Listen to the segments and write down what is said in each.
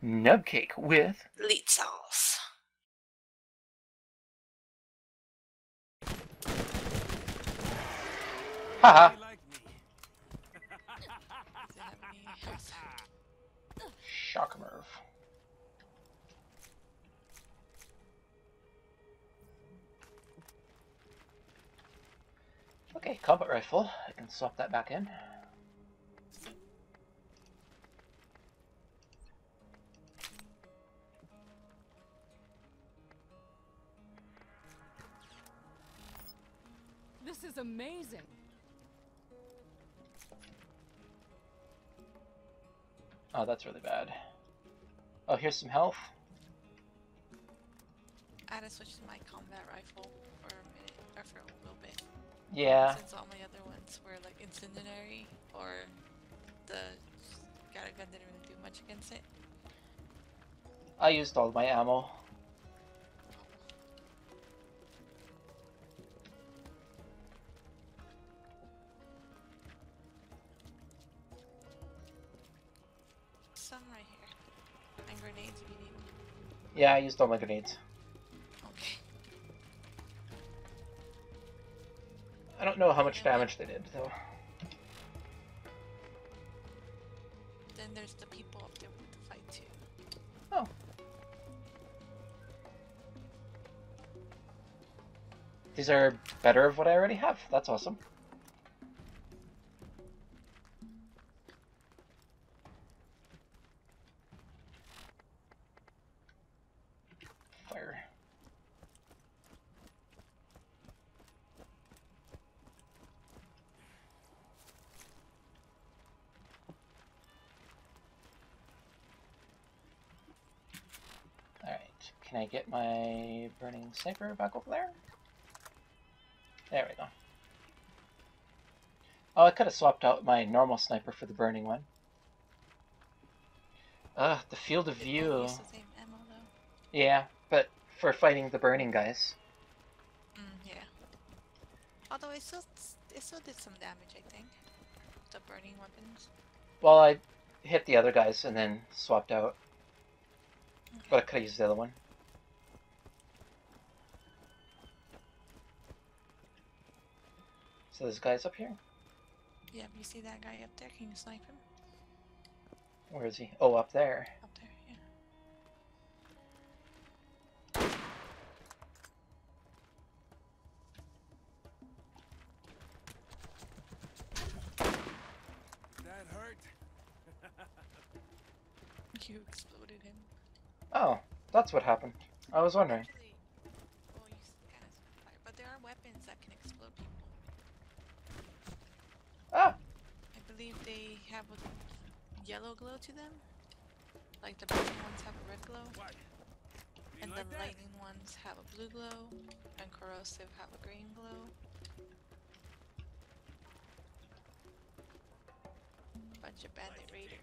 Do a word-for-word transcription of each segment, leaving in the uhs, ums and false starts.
Nubcake with Leetsauce. haha. Shock nerve. Okay, combat rifle. I can swap that back in. This is amazing. Oh, that's really bad. Oh, here's some health. I had to switch to my combat rifle for a minute, or for a little bit. Yeah. Since all my other ones were like incendiary, or the got a gun didn't really do much against it. I used all my ammo. Some right here. And grenades if you need them. Yeah, I used all my grenades. Okay. I don't know how much damage they did, though. Then there's the people up there with the fight too. Oh. These are better of what I already have. That's awesome. Fire. Alright, can I get my burning sniper back over there? There we go. Oh, I could have swapped out my normal sniper for the burning one. Ugh, the field of view. Use the same ammo though. Yeah, but for fighting the burning guys. Mm, yeah. Although it still it still did some damage, I think. The burning weapons. Well, I hit the other guys and then swapped out. Okay. But I could have used the other one. So there's guys up here? Yep, you see that guy up there? Can you snipe him? Where is he? Oh, up there. Up there, yeah. That hurt. You exploded him. Oh, that's what happened. I was wondering. Actually, well, you kind of fire, but there are weapons that can explode people. Ah! I believe they have a yellow glow to them. Like the burning ones have a red glow. What? And like the that? lightning ones have a blue glow. And corrosive have a green glow. Bunch of bandit raiders.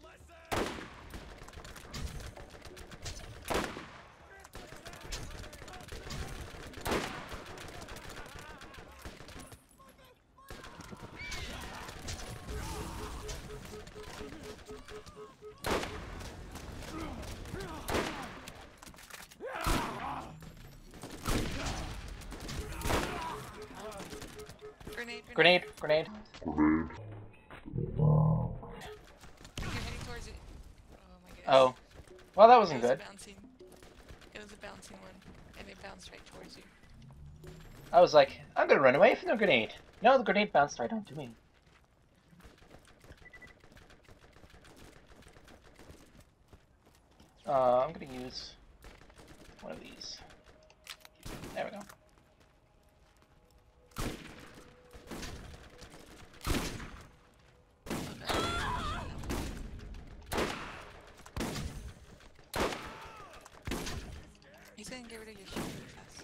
Grenade, Grenade, grenade. You're heading towards it. Oh my goodness. Oh. Well, that wasn't it was good. A bouncing, it was a bouncing one, and it bounced right towards you. I was like, I'm gonna run away from the grenade. No, the grenade bounced right onto me. Uh, I'm gonna use one of these. There we go. He's gonna get rid of your shield really fast.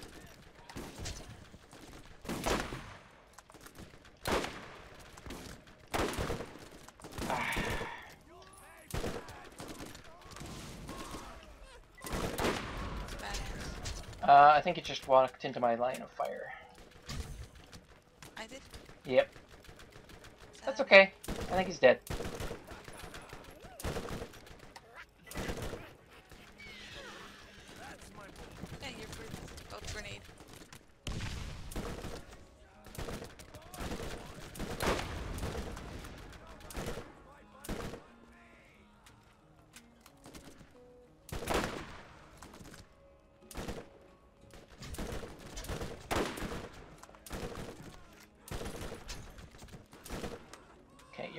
It's badass. Uh, I think it just walked into my line of fire. I did. Yep. That's Sad. okay. I think he's dead.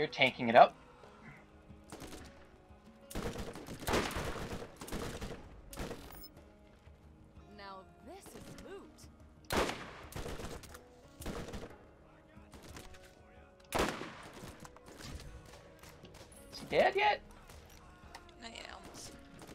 You're tanking it up. Now this is loot. Is he dead yet? Not yet, almost.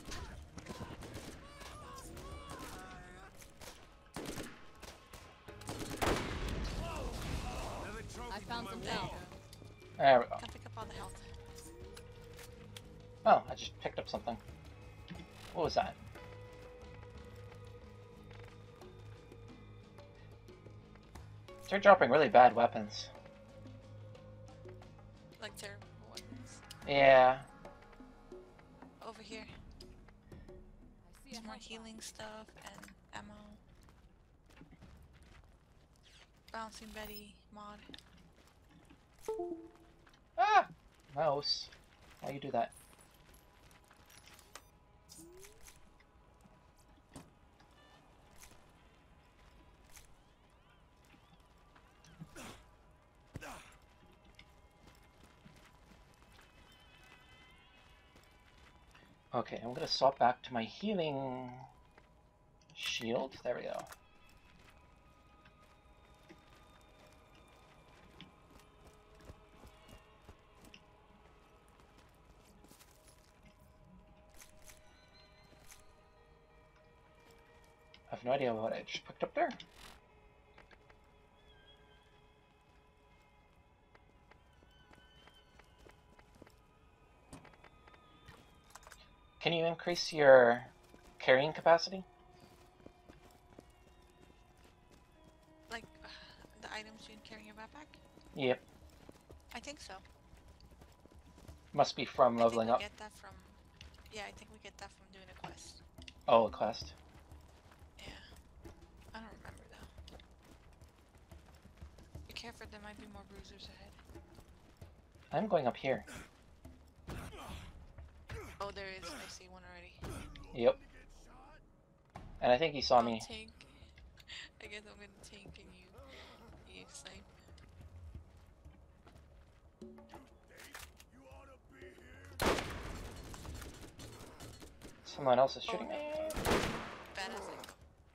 I found some There you help. go. There we go. Can't pick up all the health. Oh, I just picked up something. What was that? They're dropping really bad weapons. Like terrible weapons. Yeah. Over here. I see There's a more health healing stuff and ammo. Bouncing Betty mod. Ah! Mouse. Why you do that? Okay, I'm gonna swap back to my healing shield. There we go. I have no idea what I just picked up there. Can you increase your carrying capacity? Like uh, the items you can carry in your backpack? Yep. I think so. Must be from I think leveling we up. get that from. Yeah, I think we get that from doing a quest. Oh, a quest. Yeah. I don't remember though. Be careful, there might be more bruisers ahead. I'm going up here. Oh, there is. I see one already. Yep. And I think he saw I'll me. tank. I guess I'm gonna tank and you. You snipe. Someone else is shooting me. Bad as it.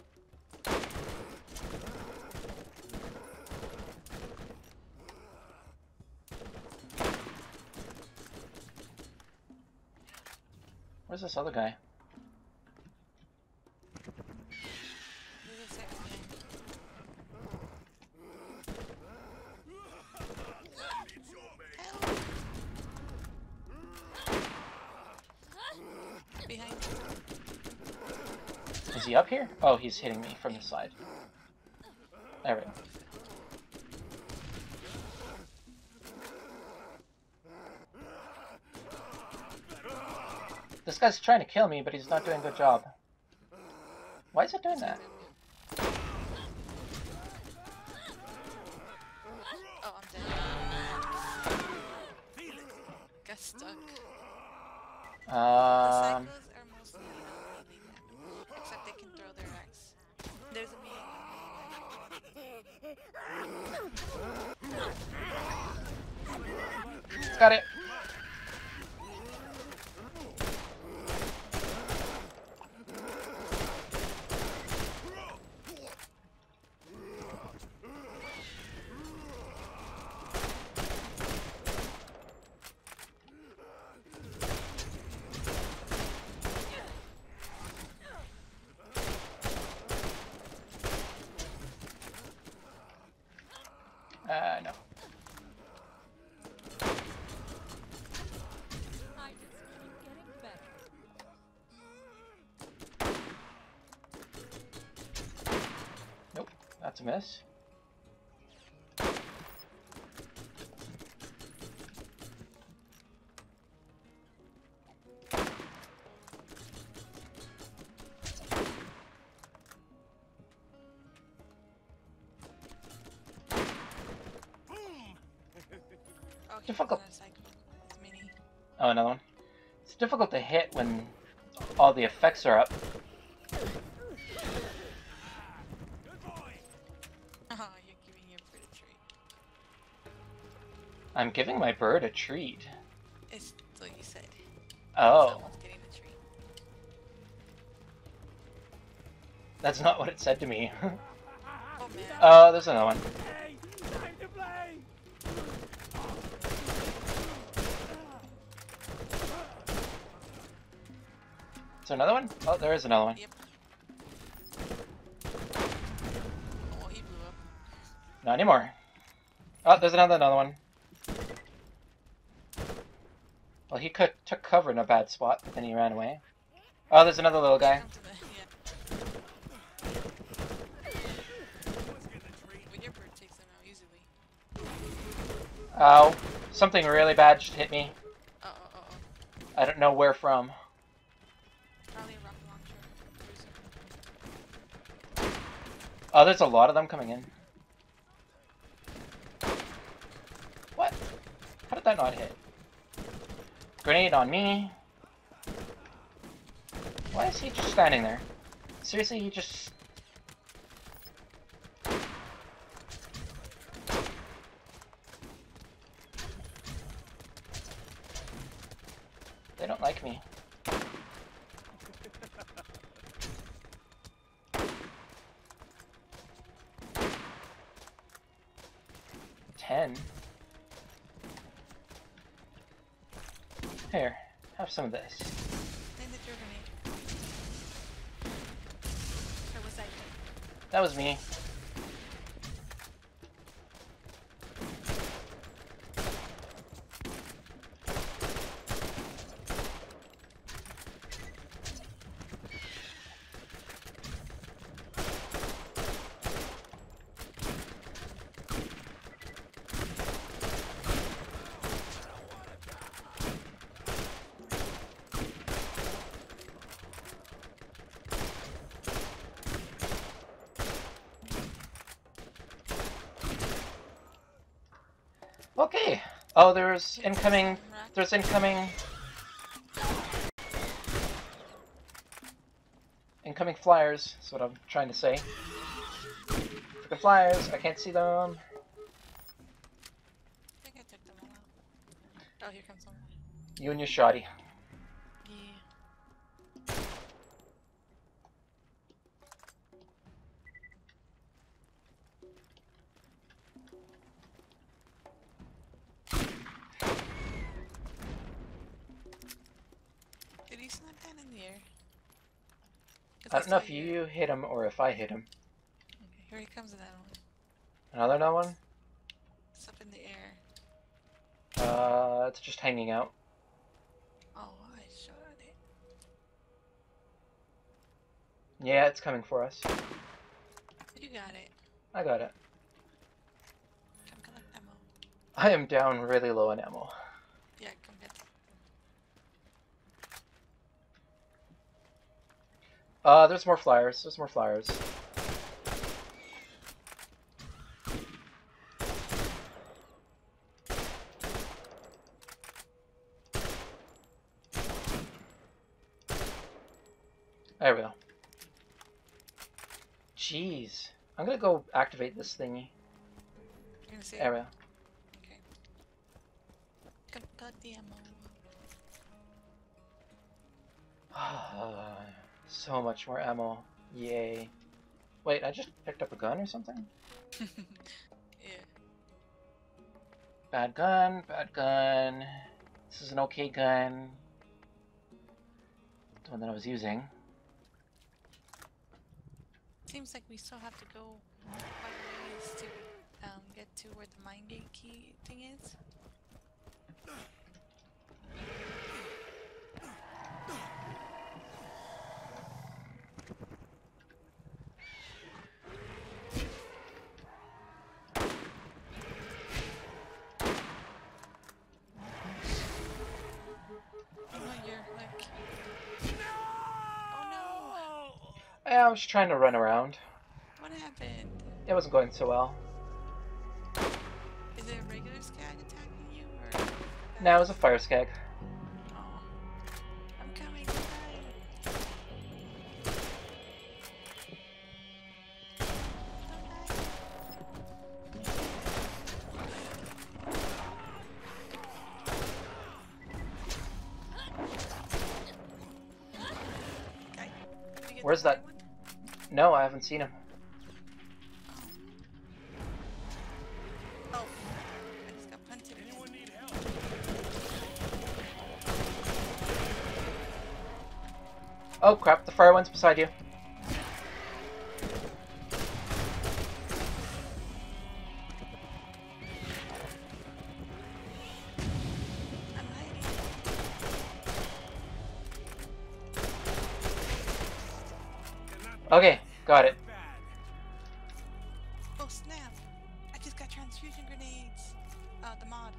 Where's this other guy? There's a second man. Help! Behind you. Is he up here? Oh, he's hitting me from the side. There we go. This guy's trying to kill me, but he's not doing a good job. Why is it doing that? Oh, I'm dead. Got stuck. The Um, cycles are mostly not melee damage, except they can throw their axe. There's a melee one. got it. Uh, no. I just keep getting better. Nope, that's a miss. Oh, he's Difficult. on a cycle. It's mini. Oh, another one. It's difficult to hit when all the effects are up. Oh, you're giving your pretty treat. I'm giving my bird a treat. It's what you said. Oh. Someone's getting a treat. That's not what it said to me. Oh man. Oh, there's another one. Hey, time to play. Is there another one? Oh, there is another one. Yep. Oh, he blew up. Not anymore. Oh, there's another another one. Well, he could, took cover in a bad spot, but then he ran away. Oh, there's another little guy. Come to the, yeah. When your bird takes them out easily. Ow. Something really bad just hit me. Uh oh, uh oh. I don't know where from. Probably a rocket launcher. Oh, there's a lot of them coming in. What? How did that not hit? Grenade on me. Why is he just standing there? Seriously, he just... They don't like me. Ten. Here, have some of this. Landed your grenade. Or was that you? That was me. Okay. Oh, there's incoming. There's incoming. Incoming flyers. That's what I'm trying to say. The flyers. I can't see them. I think I took them all out. Oh, here comes someone. You and your shoddy. Yeah. Did he snipe that in the air? I don't know if you hit him or if I hit him. Okay, here he comes in that one. Another no one? It's up in the air. Uh, it's just hanging out. Oh, I shot it. Yeah, it's coming for us. You got it. I got it. Come collect ammo. I am down really low on ammo. Yeah, come get it. Uh, there's more flyers. There's more flyers. There we go. Jeez. I'm gonna go activate this thingy. You're gonna see There it? we go. Okay. Come collect the ammo. So much more ammo. Yay. Wait, I just picked up a gun or something? Yeah. Bad gun, bad gun. This is an okay gun. The one that I was using. Seems like we still have to go quite a ways to um, get to where the mine gate key thing is. Yeah, I was trying to run around. What happened? It wasn't going so well. Is it a regular skag attacking you, or? No, it was a fire skag. Oh. I'm coming. hit Where's the fire that? one? No, I haven't seen him. Oh. I just got punted. Anyone need help? Oh crap, the fire one's beside you. I'm hiding. Okay, got it. Bad. Oh snap! I just got transfusion grenades. Uh, the mod.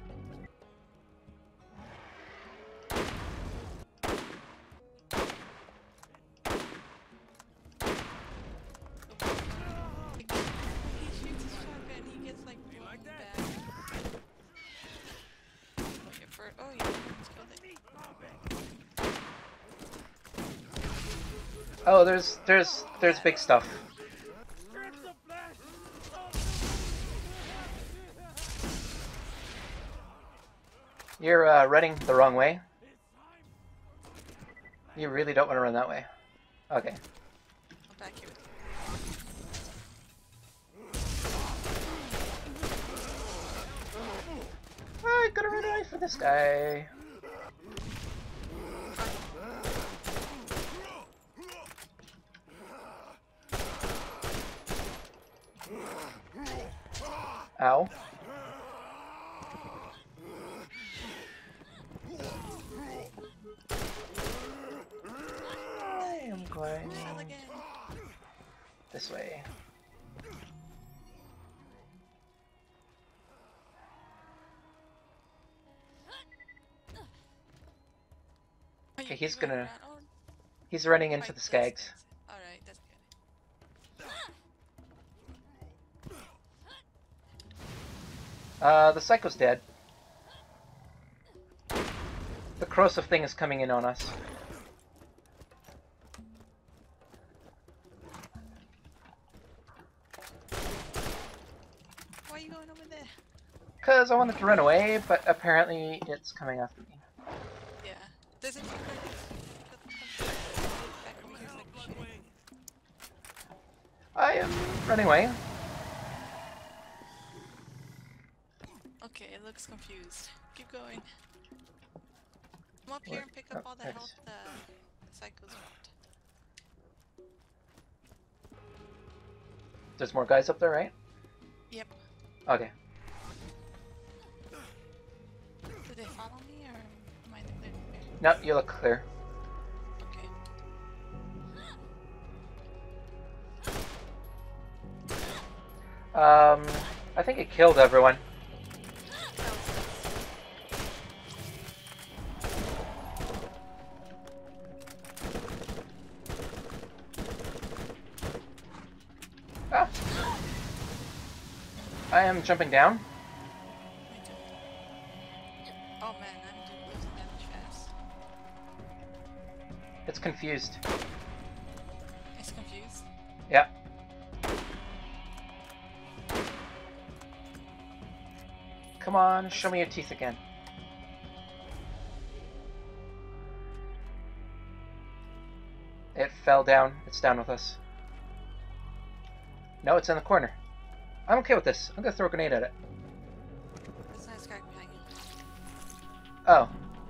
He shoots his shotgun. He gets like You blown like that? back. Oh yeah, for oh yeah, let's kill it. Oh, there's there's there's big stuff. Strips of flesh. You're uh, running the wrong way. You really don't want to run that way. Okay. I'm back here with I gotta run away from this guy. Ow. I am going you. Fell again. this way. Oh, Okay, you- he's you went gonna- around- oh, He's running into fight the skags. Alright, that's good. Uh, the psycho's dead. The corrosive thing is coming in on us. Why are you going over there? Because I wanted to run away, but apparently it's coming after me. Yeah. There's a two back over here, like shooting. I am running away. Okay, it looks confused. Keep going. Come up here What? and pick up Oh, all the thanks. health the psychos want. There's more guys up there, right? Yep. Okay. Do they follow me or am I in the clear? No, you look clear. Okay. Um, I think it killed everyone. Ah. I am jumping down. Me too. Oh man, I'm doing losing damage fast. It's confused. It's confused. Yeah. Come on, show me your teeth again. It fell down. It's down with us. No, it's in the corner. I'm okay with this. I'm gonna throw a grenade at it. There's a nice guy behind you. Oh.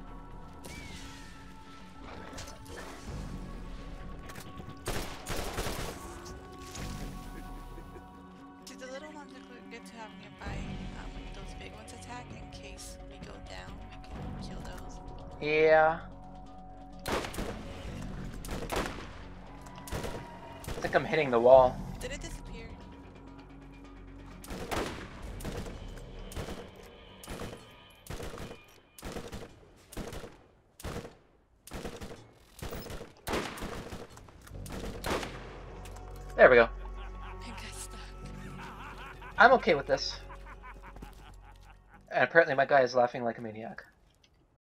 See, the little ones are good to have nearby um, when those big ones attack in case we go down, we can kill those. Yeah. I think I'm hitting the wall. Did it disappear? There we go. It got stuck. I'm okay with this. And apparently my guy is laughing like a maniac.